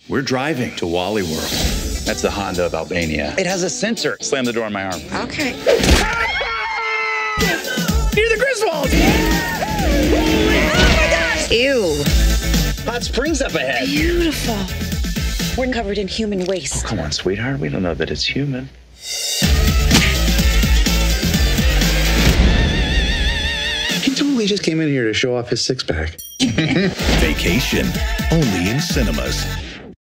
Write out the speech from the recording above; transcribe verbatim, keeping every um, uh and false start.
We're driving to Walley World. That's the Honda of Albania. It has a sensor. Slam the door on my arm. Okay. Near the Griswolds! Oh my gosh! Ew. Hot springs up ahead. Beautiful. We're covered in human waste. Oh, come on, sweetheart. We don't know that it's human. He totally just came in here to show off his six-pack. Vacation, only in cinemas.